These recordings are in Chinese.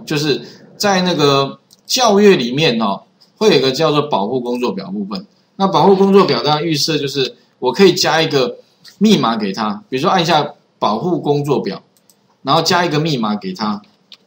就是在那个校阅里面哦，会有一个叫做保护工作表部分。那保护工作表当然预设就是我可以加一个密码给他，比如说按下保护工作表，然后加一个密码给他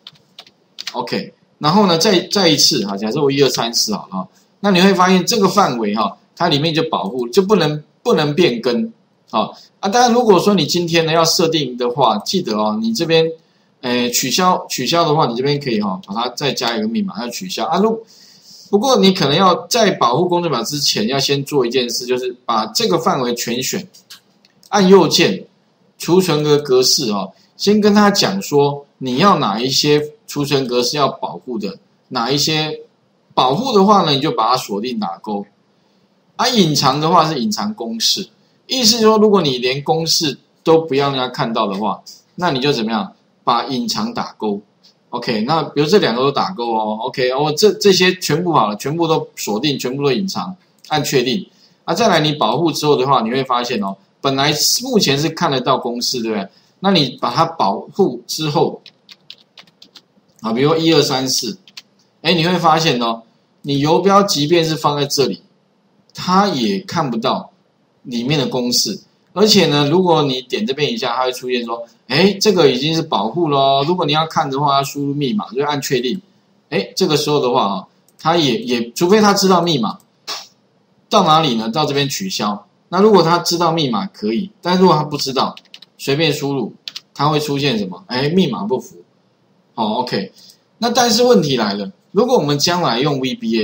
，OK， 然后呢再一次哈，假设我1、2、3、4好了，那你会发现这个范围哈，它里面就保护就不能变更，好啊。当然如果说你今天呢要设定的话，记得哦，你这边取消的话，你这边可以把它再加一个密码要取消啊。不过你可能要在保护工作表之前要先做一件事，就是把这个范围全选，按右键储存个格式先跟他讲说你要哪一些储存格式要保护的，哪一些保护的话呢，你就把它锁定打勾。啊，隐藏的话是隐藏公式，意思说如果你连公式都不要让他看到的话，那你就怎么样把隐藏打勾。OK， 那比如这2个都打勾哦 ，OK， 这些全部好了，全部都锁定，全部都隐藏，按确定。啊，再来你保护之后的话，你会发现本来目前是看得到公式，对不对？那你把它保护之后，啊，比如说1、2、3、4，你会发现你游标即便是放在这里，它也看不到里面的公式。而且呢，如果你点这边一下，它会出现说，这个已经是保护了。如果你要看的话，要输入密码，就按确定。这个时候的话它也除非他知道密码，到哪里呢？到这边取消。那如果他知道密码可以，但如果他不知道，随便输入，它会出现什么？密码不符。OK。那但是问题来了，如果我们将来用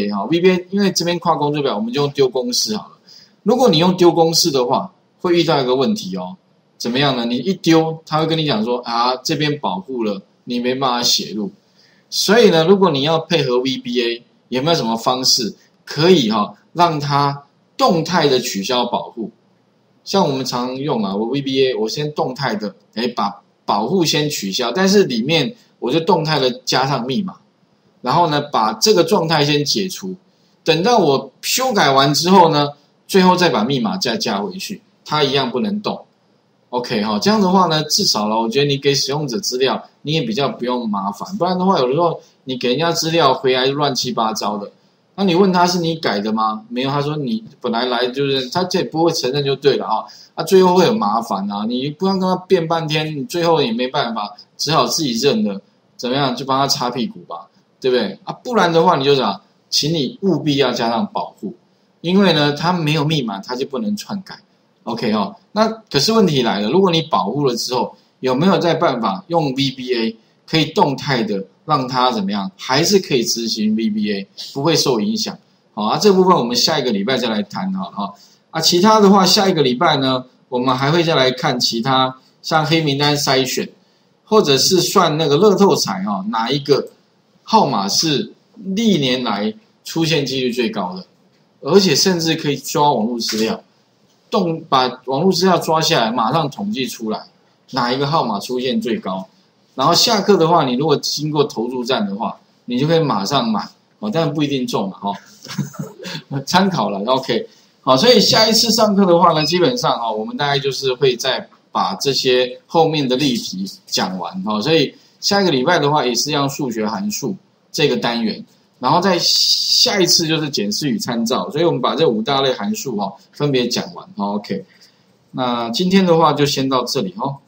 VBA 因为这边跨工作表，我们就用丢公式好了。如果你用丢公式的话，会遇到一个问题怎么样呢？你一丢，他会跟你讲说这边保护了，你没办法写入。所以呢，如果你要配合 VBA， 有没有什么方式可以让它动态的取消保护？像我们常用我 VBA 我先动态的把保护先取消，但是里面我就动态的加上密码，然后呢把这个状态先解除，等到我修改完之后呢，最后再把密码再加回去。它一样不能动 ，OK 这样的话呢，至少我觉得你给使用者资料，你也比较不用麻烦。不然的话，有的时候你给人家资料回来乱七八糟的，那你问他是你改的吗？没有，他说你本来来就是他这也不会承认就对了最后会有麻烦你不要跟他辩半天，你最后也没办法，只好自己认了，怎么样就帮他擦屁股吧，对不对不然的话你就请你务必要加上保护，因为呢他没有密码，他就不能篡改。OK 那可是问题来了，如果你保护了之后，有没有在办法用 VBA 可以动态的让它怎么样，还是可以执行 VBA， 不会受影响？这部分我们下一个礼拜再来谈其他的话，下一个礼拜呢，我们还会再来看其他像黑名单筛选，或者是算那个乐透彩哪一个号码是历年来出现几率最高的，而且甚至可以抓网络资料。把网络资料抓下来，马上统计出来哪一个号码出现最高，然后下课的话，你如果经过投注站的话，你就可以马上买但不一定中参考了 OK 所以下一次上课的话呢，基本上我们大概就是会再把这些后面的例题讲完所以下一个礼拜的话也是用数学函数这个单元。然后再下一次就是检视与参照，所以我们把这5大类函数分别讲完OK。那今天的话就先到这里